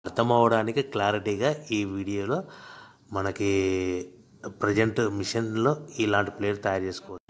అర్థమవడానికి క్లారిటీగా ఈ వీడియోలో మనకి ప్రజెంట్ మిషన్లో ఇలాంటి ప్లేట్ తయారు చేసుకోవచ్చు.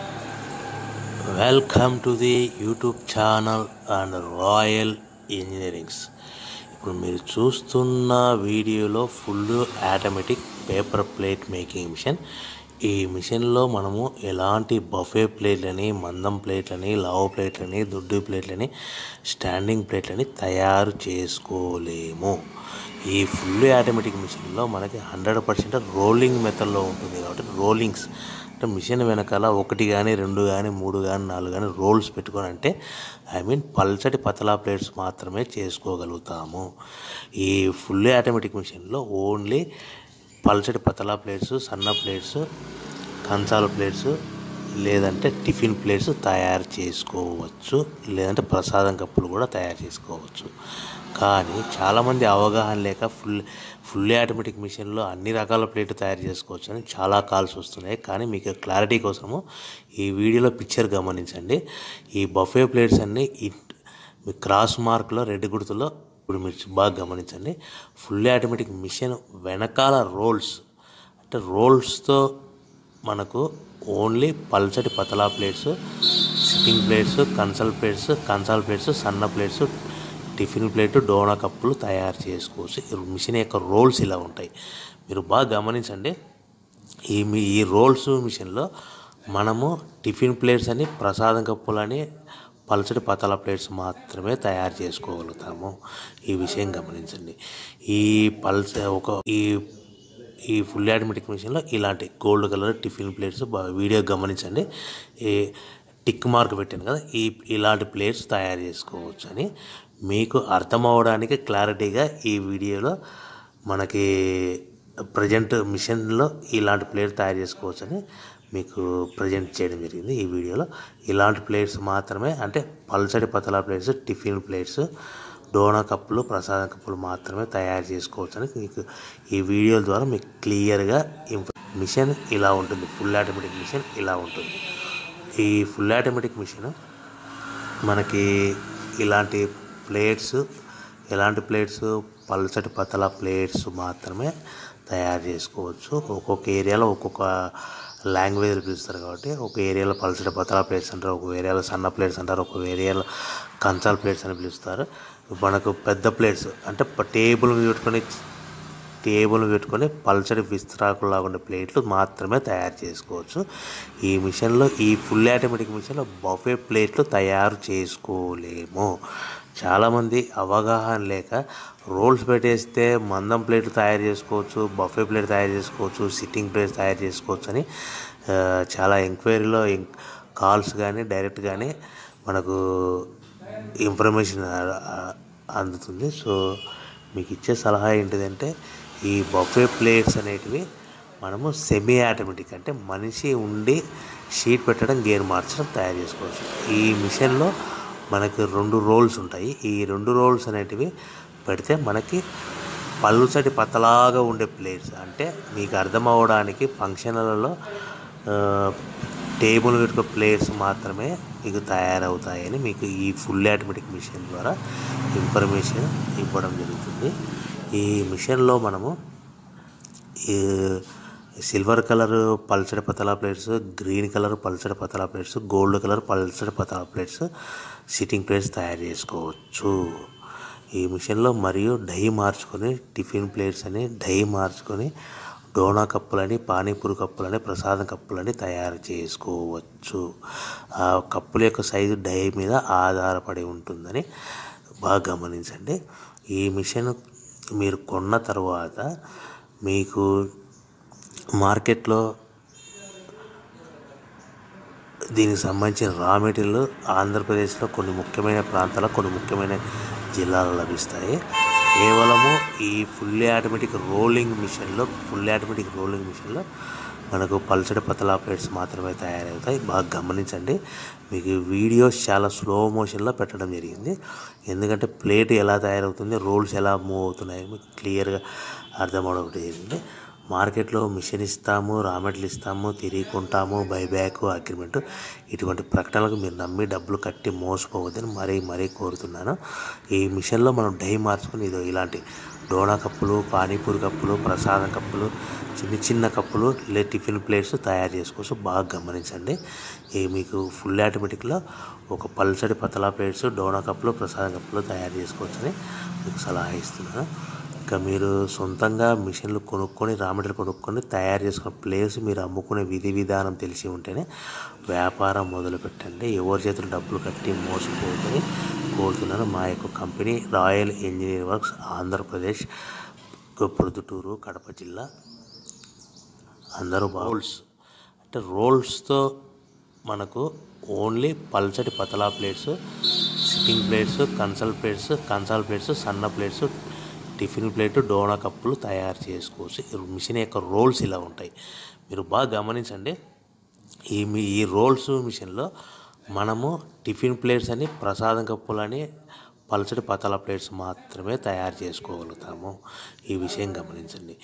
Welcome to the YouTube channel and Royal Engineerings. ఇప్పుడు మీరు చూస్తున్న వీడియోలో full automatic paper plate making machine. ఈ మిషన్లో మనము ఎలాంటి బఫే ప్లేట్లని, మందం ప్లేట్లని, లావు ప్లేట్లని, దొడ్డు ప్లేట్లని, స్టాండింగ్ ప్లేట్లని తయారు చేసుకోలేము. ఈ ఫుల్ ఆటోమేటిక్ మిషన్లో మనకి 100% రోలింగ్ మెథడ్లో ఉంటుంది కాబట్టి రోలింగ్స్ అంటే మిషన్ వెనకాల 1 కానీ 2 కానీ 3 కానీ 4 కానీ రోల్స్ పెట్టుకొని అంటే పల్చటి పతలా ప్లేట్స్ మాత్రమే చేసుకోగలుగుతాము. ఈ ఫుల్ ఆటోమేటిక్ మిషన్లో ఓన్లీ పల్చటి పతలా ప్లేట్స్, సన్న ప్లేట్స్, కంచాల ప్లేట్స్ లేదంటే టిఫిన్ ప్లేట్స్ తయారు చేసుకోవచ్చు. లేదంటే ప్రసాదం కప్పులు కూడా తయారు చేసుకోవచ్చు. కానీ చాలామంది అవగాహన లేక ఫుల్ ఆటోమేటిక్ మిషన్లో అన్ని రకాల ప్లేట్లు తయారు చేసుకోవచ్చు అని చాలా కాల్స్ వస్తున్నాయి. కానీ మీకు క్లారిటీ కోసము ఈ వీడియోలో పిక్చర్ గమనించండి. ఈ బఫే ప్లేట్స్ అన్నీ మీ క్రాస్ మార్క్లో రెడ్ గుర్తులో ఇప్పుడు మీరు బాగా గమనించండి. ఫుల్ ఆటోమేటిక్ మిషన్ వెనకాల రోల్స్ అంటే రోల్స్తో మనకు ఓన్లీ పల్చటి పతలా ప్లేట్స్, సిట్టింగ్ ప్లేట్స్, కంచాల ప్లేట్స్, సన్న ప్లేట్స్, టిఫిన్ ప్లేట్, డోనా కప్పులు తయారు చేసుకోవచ్చు. మిషన్ యొక్క రోల్స్ ఇలా ఉంటాయి. మీరు బాగా గమనించండి. ఈ రోల్స్ మిషన్లో మనము టిఫిన్ ప్లేట్స్ అని, ప్రసాదం కప్పులని, పల్చటి పతలా ప్లేట్స్ మాత్రమే తయారు చేసుకోగలుగుతాము. ఈ విషయం గమనించండి. ఈ ఫుల్ ఆటోమేటిక్ మిషన్లో ఇలాంటి gold colour tiffin plates video గమనించండి. ఈ టిక్ మార్క్ పెట్టాను కదా, ఇలాంటి ప్లేట్స్ తయారు చేసుకోవచ్చు అని మీకు అర్థమవడానికి క్లారిటీగా ఈ వీడియోలో మనకి ప్రజెంట్ మిషన్లో ఇలాంటి ప్లేట్ తయారు చేసుకోవచ్చు అని మీకు ప్రజెంట్ చేయడం జరిగింది. ఈ వీడియోలో ఇలాంటి ప్లేట్స్ మాత్రమే అంటే పల్చటి పతలా ప్లేట్స్, టిఫిన్ ప్లేట్స్, డోనా కప్పులు, ప్రసాదం కప్పులు మాత్రమే తయారు చేసుకోవచ్చు అని మీకు ఈ వీడియోల ద్వారా మీకు క్లియర్గా మిషన్ ఇలా ఉంటుంది. ఫుల్ ఆటోమేటిక్ మిషన్ ఇలా ఉంటుంది. ఈ ఫుల్ ఆటోమేటిక్ మిషన్ మనకి ఇలాంటి ప్లేట్స్ పల్చటి పతలా ప్లేట్స్ మాత్రమే తయారు చేసుకోవచ్చు. ఒక్కొక్క ఏరియాలో ఒక్కొక్క లాంగ్వేజ్లు పిలుస్తారు కాబట్టి ఒక ఏరియాలో పల్చటి పతలా ప్లేట్స్ అంటారు, ఒక ఏరియాలో సన్న ప్లేట్స్ అంటారు, ఒక ఏరియాలో కంచాల ప్లేట్స్ అని పిలుస్తారు. మనకు పెద్ద ప్లేట్స్ అంటే టేబుల్ పెట్టుకొని పల్చటి విస్తరాకులాగా ఉండే ప్లేట్లు మాత్రమే తయారు చేసుకోవచ్చు. ఈ మిషన్లో ఈ ఫుల్ ఆటోమేటిక్ మిషన్లో బఫే ప్లేట్లు తయారు చేసుకోలేము. చాలామంది అవగాహన లేక రోల్స్ పెట్టేస్తే మందం ప్లేట్లు తయారు చేసుకోవచ్చు, బఫే ప్లేట్ తయారు చేసుకోవచ్చు, సిట్టింగ్ ప్లేట్స్ తయారు చేసుకోవచ్చు అని చాలా ఎంక్వైరీలో కాల్స్ కానీ డైరెక్ట్ కానీ మనకు ఇన్ఫర్మేషన్ అందుతుంది. సో మీకు ఇచ్చే సలహా ఏంటిదంటే ఈ బఫే ప్లేట్స్ అనేటివి మనము సెమీ ఆటోమేటిక్ అంటే మనిషి ఉండి షీట్ పెట్టడం, గేర్ మార్చడం తయారు చేసుకోవచ్చు. ఈ మిషన్లో మనకి 2 రోల్స్ ఉంటాయి. ఈ 2 రోల్స్ అనేటివి పెడితే మనకి పల్చటి పతలాగా ఉండే ప్లేట్స్ అంటే మీకు అర్థం అవ్వడానికి ఫంక్షన్లలో టేబుల్ పెట్టుకునే ప్లేట్స్ మాత్రమే మీకు తయారవుతాయని మీకు ఈ ఫుల్ ఆటోమేటిక్ మిషన్ ద్వారా ఇన్ఫర్మేషన్ ఇవ్వడం జరుగుతుంది. ఈ మిషన్లో మనము సిల్వర్ కలర్ పల్చడి పతలా ప్లేట్స్, గ్రీన్ కలర్ పల్చడి పతలా ప్లేట్స్, గోల్డ్ కలర్ పల్చడి పతలా ప్లేట్స్, సిట్టింగ్ ప్లేట్స్ తయారు చేసుకోవచ్చు. ఈ మిషన్లో మరియు డై మార్చుకొని టిఫిన్ ప్లేట్స్ అని డై మార్చుకొని డోనా కప్పులని, పానీపూరి కప్పులని, ప్రసాదం కప్పులని తయారు చేసుకోవచ్చు. ఆ కప్పుల యొక్క సైజు డై మీద ఆధారపడి ఉంటుందని బాగా గమనించండి. ఈ మిషన్ మీరు కొన్న తర్వాత మీకు మార్కెట్లో దీనికి సంబంధించిన రా మెటీరియల్ ఆంధ్రప్రదేశ్లో కొన్ని ముఖ్యమైన ప్రాంతాల్లో, కొన్ని ముఖ్యమైన జిల్లాలో లభిస్తాయి. కేవలము ఈ ఫుల్ ఆటోమేటిక్ రోలింగ్ మిషన్లో మనకు పల్చడి పతలా ప్లేట్స్ మాత్రమే తయారవుతాయి. బాగా గమనించండి. మీకు వీడియోస్ చాలా స్లో మోషన్లో పెట్టడం జరిగింది. ఎందుకంటే ప్లేట్ ఎలా తయారవుతుంది, రోల్స్ ఎలా మూవ్ అవుతున్నాయి మీకు క్లియర్గా అర్థమవడం జరిగింది. మార్కెట్లో మిషన్ ఇస్తాము, రా మెటీరియల్ ఇస్తాము, తిరిగి కొంటాము, బైబ్యాక్ అగ్రిమెంట్ ఇటువంటి ప్రకటనలకు మీరు నమ్మి డబ్బులు కట్టి మోసపోవద్దని మరీ కోరుతున్నాను. ఈ మిషన్లో మనం డై మార్చుకొని ఇలాంటి డోనా కప్పులు, పానీపూరి కప్పులు, ప్రసాదం కప్పులు, చిన్న కప్పులు లేదా టిఫిన్ ప్లేట్స్ తయారు చేసుకోవచ్చు. బాగా గమనించండి. మీకు ఫుల్ ఆటోమేటిక్లో ఒక పల్సటి పతలా ప్లేట్స్, డోనా కప్పులు, ప్రసాదం కప్పులు తయారు చేసుకోవచ్చని మీకు సలహా ఇస్తున్నాను. ఇంకా మీరు సొంతంగా మిషన్లు కొనుక్కొని, రా మెటీరియల్ కొనుక్కొని తయారు చేసుకున్న ప్లేస్ మీరు అమ్ముకునే విధి విధానం తెలిసి ఉంటేనే వ్యాపారం మొదలు పెట్టండి. ఎవరి చేతులు డబ్బులు కట్టి మోసపోతుందని కోరుతున్నాను. మా యొక్క company Royal Engineering Works, Andhra Pradesh, Proddatur, Kadapa జిల్లా. అందరూ అంటే రోల్స్తో మనకు ఓన్లీ పల్చటి పతలా ప్లేట్స్, సిట్టింగ్ ప్లేట్స్, కన్సాల్ ప్లేట్స్, సన్న ప్లేట్స్, టిఫిన్ ప్లేట్, డోనా కప్పులు తయారు చేసుకోవచ్చు. మిషన్ యొక్క రోల్స్ ఇలా ఉంటాయి. మీరు బాగా గమనించండి. ఈ రోల్స్ మిషన్లో మనము టిఫిన్ ప్లేట్స్ అని, ప్రసాదం కప్పులని, పల్చటి పతలా ప్లేట్స్ మాత్రమే తయారు చేసుకోగలుగుతాము. ఈ విషయం గమనించండి.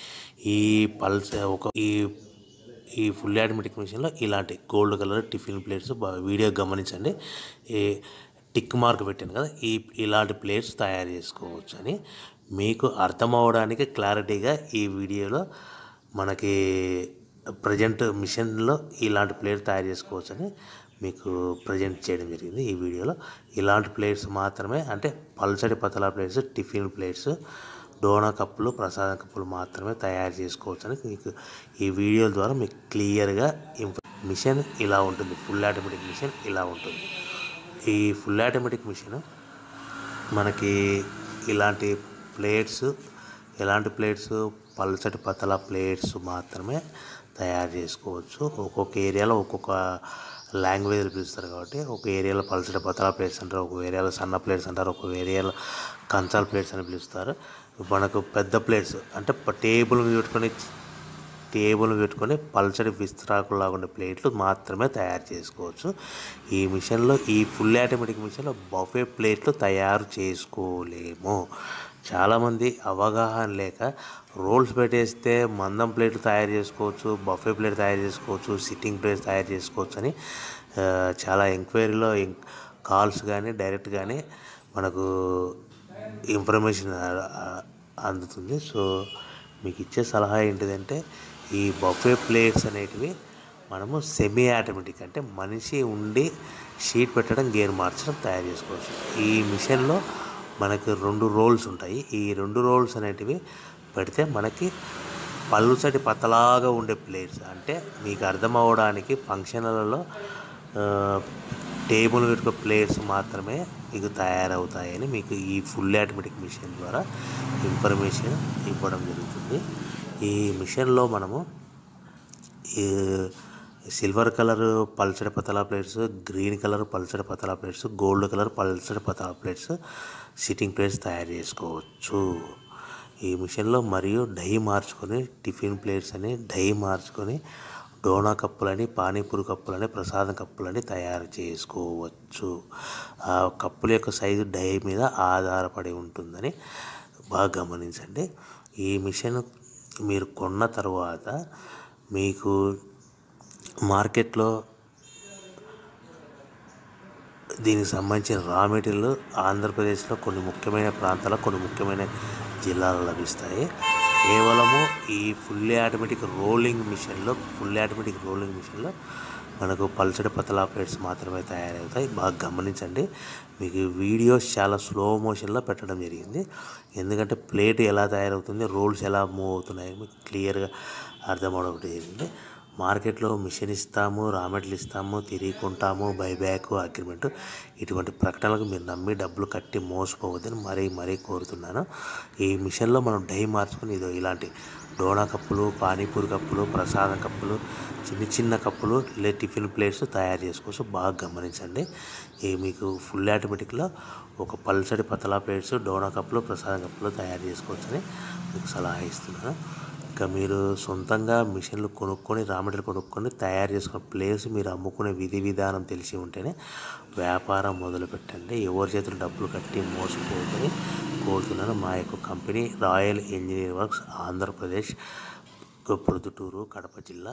ఈ ఫుల్ ఆటోమేటిక్ మిషన్లో ఇలాంటి gold colour tiffin plates video గమనించండి. ఈ టిక్ మార్క్ పెట్టాను కదా, ఇలాంటి ప్లేట్స్ తయారు చేసుకోవచ్చు అని మీకు అర్థం అవడానికి క్లారిటీగా ఈ వీడియోలో మనకి ప్రజెంట్ మిషన్లో ఇలాంటి ప్లేట్ తయారు చేసుకోవచ్చు అని మీకు ప్రజెంట్ చేయడం జరిగింది. ఈ వీడియోలో ఇలాంటి ప్లేట్స్ మాత్రమే, అంటే పల్చటి పతలా ప్లేట్స్, టిఫిన్ ప్లేట్స్, డోనా కప్పులు, ప్రసాదం కప్పులు మాత్రమే తయారు చేసుకోవచ్చు అని మీకు ఈ వీడియో ద్వారా మీకు క్లియర్గా మిషన్ ఇలా ఉంటుంది. ఫుల్ ఆటోమేటిక్ మిషన్ ఇలా ఉంటుంది. ఈ ఫుల్ ఆటోమేటిక్ మిషన్ మనకి ఎలాంటి ప్లేట్స్ పల్చటి పతలా ప్లేట్స్ మాత్రమే తయారు చేసుకోవచ్చు. ఒక్కొక్క ఏరియాలో ఒక్కొక్క లాంగ్వేజ్లు పిలుస్తారు కాబట్టి, ఒక ఏరియాలో పల్చటి పతలా ప్లేట్స్ అంటారు, ఒక ఏరియాలో సన్న ప్లేట్స్ అంటారు, ఒక ఏరియాలో కన్సాల్ ప్లేట్స్ అని పిలుస్తారు. మనకు పెద్ద ప్లేట్స్ అంటే టేబుల్ పెట్టుకొని పల్చటి విస్తరాకులాగా ఉండే ప్లేట్లు మాత్రమే తయారు చేసుకోవచ్చు. ఈ మిషన్లో, ఈ ఫుల్ ఆటోమేటిక్ మిషన్లో బఫే ప్లేట్లు తయారు చేసుకోలేము. చాలామంది అవగాహన లేక రోల్స్ పెట్టేస్తే మందం ప్లేట్లు తయారు చేసుకోవచ్చు, బఫే ప్లేట్ తయారు చేసుకోవచ్చు, సిట్టింగ్ ప్లేట్స్ తయారు చేసుకోవచ్చు అని చాలా ఎంక్వైరీలో కాల్స్ కానీ డైరెక్ట్ కానీ మనకు ఇన్ఫర్మేషన్ అందుతుంది. సో మీకు ఇచ్చే సలహా ఏంటిదంటే, ఈ బఫే ప్లేట్స్ అనేటివి మనము సెమీ ఆటోమేటిక్, అంటే మనిషి ఉండి షీట్ పెట్టడం, గేర్ మార్చడం తయారు చేసుకోవచ్చు. ఈ మిషన్లో మనకు 2 రోల్స్ ఉంటాయి. ఈ 2 రోల్స్ అనేటివి పెడితే మనకి పలుచటి పతలాగా ఉండే ప్లేట్స్, అంటే మీకు అర్థం అవ్వడానికి ఫంక్షన్లలో టేబుల్ పెట్టుకో ప్లేట్స్ మాత్రమే మీకు తయారవుతాయని మీకు ఈ ఫుల్ ఆటోమేటిక్ మిషన్ ద్వారా ఇన్ఫర్మేషన్ ఇవ్వడం జరుగుతుంది. ఈ మిషన్లో మనము ఈ సిల్వర్ కలర్ పల్చడి పతలా ప్లేట్స్, గ్రీన్ కలర్ పల్చడి పతలా ప్లేట్స్, గోల్డ్ కలర్ పల్చడి పతలా ప్లేట్స్, సిట్టింగ్ ప్లేట్స్ తయారు చేసుకోవచ్చు. ఈ మిషన్లో మరియు డై మార్చుకొని, టిఫిన్ ప్లేట్స్ అని డై మార్చుకొని, డోనా కప్పులని, పానీపూరి కప్పులని, ప్రసాదం కప్పులని తయారు చేసుకోవచ్చు. ఆ కప్పుల యొక్క సైజు డై మీద ఆధారపడి ఉంటుందని బాగా గమనించండి. ఈ మిషన్ మీరు కొన్న తర్వాత మీకు మార్కెట్లో దీనికి సంబంధించిన రా మెటీరియల్ ఆంధ్రప్రదేశ్లో కొన్ని ముఖ్యమైన ప్రాంతాల్లో, కొన్ని ముఖ్యమైన జిల్లాలో లభిస్తాయి. కేవలము ఈ ఫుల్ ఆటోమేటిక్ రోలింగ్ మిషన్లో మనకు పల్చడి పతలా ప్లేట్స్ మాత్రమే తయారవుతాయి. బాగా గమనించండి. మీకు వీడియోస్ చాలా స్లో మోషన్లో పెట్టడం జరిగింది. ఎందుకంటే ప్లేట్ ఎలా తయారవుతుంది, రోల్స్ ఎలా మూవ్ అవుతున్నాయి మీకు క్లియర్గా అర్థం అవడం జరిగింది. మార్కెట్లో మిషన్ ఇస్తాము, రా మెటీరియల్ ఇస్తాము, తిరిగి కొంటాము, బైబ్యాక్ అగ్రిమెంట్ ఇటువంటి ప్రకటనలకు మీరు నమ్మి డబ్బులు కట్టి మోసపోవద్దని మరీ కోరుతున్నాను. ఈ మిషన్లో మనం డై మార్చుకొని ఇలాంటి డోనా కప్పులు, పానీపూరి కప్పులు, ప్రసాదం కప్పులు, చిన్న కప్పులు లేదా టిఫిన్ ప్లేట్స్ తయారు చేసుకోవచ్చు. బాగా గమనించండి. మీకు ఫుల్ ఆటోమేటిక్లో ఒక పల్చడి పతలా ప్లేట్స్, డోనా కప్పులు, ప్రసాదం కప్పులు తయారు చేసుకోవచ్చని మీకు సలహా ఇస్తున్నాను. ఇంకా మీరు సొంతంగా మిషన్లు కొనుక్కొని, రా మెటీరియల్ కొనుక్కొని తయారు చేసుకున్న ప్లేస్ మీరు అమ్ముకునే విధి విధానం తెలిసి ఉంటేనే వ్యాపారం మొదలు పెట్టండి. ఎవరి చేతులు డబ్బులు కట్టి మోసపోతుందని కోరుతున్నాను. మా యొక్క company Royal Engineering Works, Andhra Pradesh, Proddatur Kadapa జిల్లా.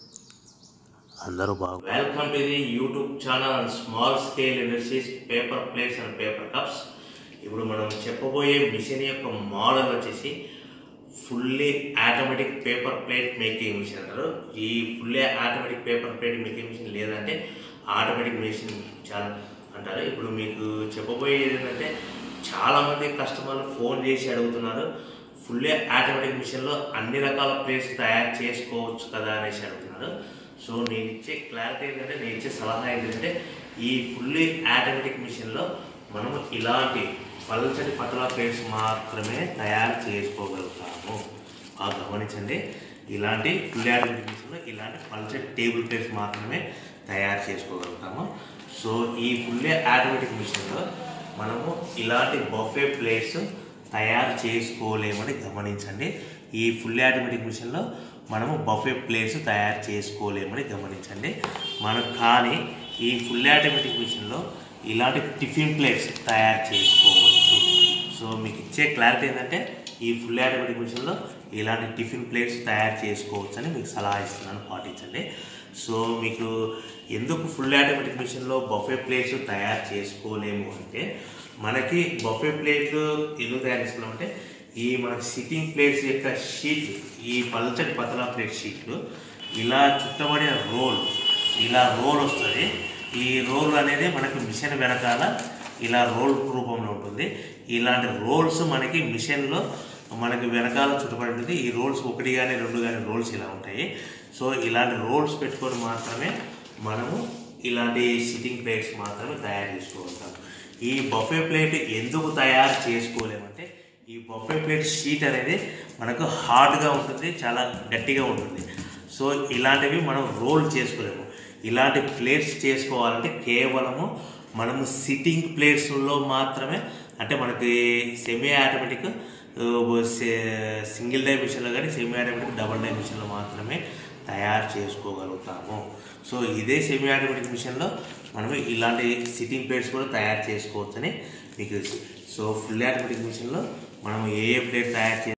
అందరూ welcome to the YouTube channel small scale industries paper plates and paper cups. ఇప్పుడు మనం చెప్పబోయే మిషన్ యొక్క మోడల్ వచ్చేసి fully automatic paper plate making machine అంటారు. ఈ fully automatic paper plate making machine లేదంటే ఆటోమేటిక్ మిషన్ చాలా అంటారు. ఇప్పుడు మీకు చెప్పబోయేది ఏంటంటే చాలామంది కస్టమర్లు ఫోన్ చేసి అడుగుతున్నారు, ఫుల్లీ ఆటోమేటిక్ మిషన్లో అన్ని రకాల ప్లేట్స్ తయారు చేసుకోవచ్చు కదా అనేసి అడుగుతున్నారు. సో నేను ఇచ్చే క్లారిటీ ఏంటంటే, నేను ఇచ్చే సలహా ఏంటంటే, ఈ ఫుల్లీ ఆటోమేటిక్ మిషన్లో మనము ఇలాంటి పల్చటి పతలా ప్లేట్స్ మాత్రమే తయారు చేసుకోగలుగుతాము. గమనించండి, ఇలాంటి ఫుల్లీ ఆటోమేటిక్ మిషన్లో ఇలాంటి పల్చటి టేబుల్ ప్లేట్స్ మాత్రమే తయారు చేసుకోగలుగుతాము. సో ఈ ఫుల్లీ ఆటోమేటిక్ మిషన్లో మనము ఇలాంటి బఫే ప్లేట్స్ తయారు చేసుకోలేమని గమనించండి. ఈ ఫుల్లీ ఆటోమేటిక్ మిషన్లో మనము బఫే ప్లేట్స్ తయారు చేసుకోలేమని గమనించండి. కానీ ఈ ఫుల్లీ ఆటోమేటిక్ మిషన్లో ఇలాంటి టిఫిన్ ప్లేట్స్ తయారు చేసుకోవచ్చు. సో మీకు ఇచ్చే క్లారిటీ ఏంటంటే, ఈ ఫుల్లీ ఆటోమేటిక్ మిషన్లో ఇలాంటి టిఫిన్ ప్లేట్స్ తయారు చేసుకోవచ్చు అని మీకు సలహా ఇస్తున్నాను, పాటించండి. సో మీకు ఎందుకు ఫుల్లీ ఆటోమేటిక్ మిషన్లో బఫే ప్లేట్స్ తయారు చేసుకోలేము అంటే, మనకి బఫే ప్లేట్లు ఎందుకు తయారు చేసుకున్నామంటే, ఈ మనకి సిట్టింగ్ ప్లేట్స్ యొక్క షీట్, ఈ పల్చటి పతలా ప్లేట్ షీట్లు ఇలా చుట్టబడిన ఇలా రోల్ వస్తుంది. ఈ రోల్ అనేది మనకి మిషన్ వెనకాల ఇలా రోల్ రూపంలో ఉంటుంది. ఇలాంటి రోల్స్ మనకి మిషన్లో మనకి వెనకాల చుట్టబడి ఉంటుంది. ఈ రోల్స్ 1 కానీ 2 కానీ రోల్స్ ఇలా ఉంటాయి. సో ఇలాంటి రోల్స్ పెట్టుకొని మాత్రమే మనము ఇలాంటి సిట్టింగ్ ప్లేట్స్ మాత్రమే తయారు చేసుకోగలుగుతాం. ఈ బఫే ప్లేట్ ఎందుకు తయారు చేసుకోలేమంటే, ఈ బఫే ప్లేట్ షీట్ అనేది మనకు హార్డ్గా ఉంటుంది, చాలా గట్టిగా ఉంటుంది. సో ఇలాంటివి మనం రోల్ చేసుకోలేము. ఇలాంటి ప్లేట్స్ చేసుకోవాలంటే కేవలము మనము సిట్టింగ్ ప్లేట్స్లో మాత్రమే, అంటే మనకి సెమీ ఆటోమేటిక్ సింగిల్ డై మిషన్లో కానీ సెమీ ఆటోమేటిక్ డబుల్ డై మిషన్లో మాత్రమే తయారు చేసుకోగలుగుతాము. సో ఇదే సెమీ ఆటోమేటిక్ మిషన్లో మనం ఇలాంటి సిట్టింగ్ ప్లేట్స్ కూడా తయారు చేసుకోవచ్చని మీకు తెలుసు. సో ఫుల్ ఆటోమేటిక్ మిషన్లో మనం ఏ ప్లేట్ తయారు